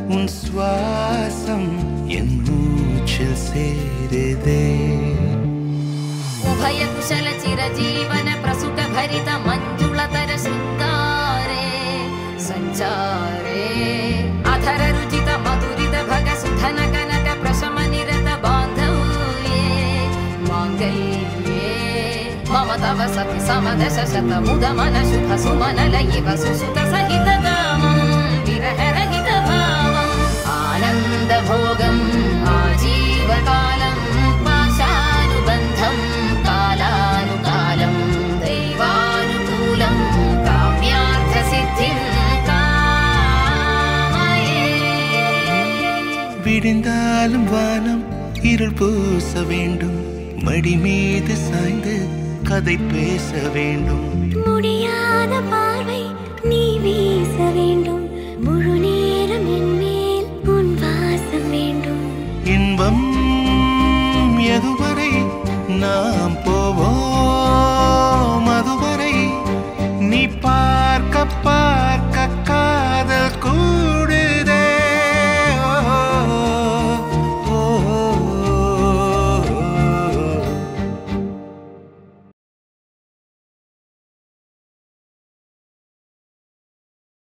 உன் சுவாசம் என் மூச்சில் சேருதே उभय कुशल चिरजीवन प्रसुत भरित मंजुलतर शृंगारे संचारे अधर रुचित मधुरित भग सुधन कनक प्रशम निरत बांधव्ये मांगल्ये मम तव सति समदश शत मुद मन शुभ सुमन लयिव सुसुत सहित कामं विरह रहित भावम् आनंद भोगम् आजीवकालं पाशानुबन्धम् कालानुकालं दैवानुकूलं काम्यार्थसिद्धिं कामये விடிந்தாலும் வானம் இருள் பூச வேண்டும் மடி மீது சாய்ந்து கதை பேச வேண்டும் முடியாத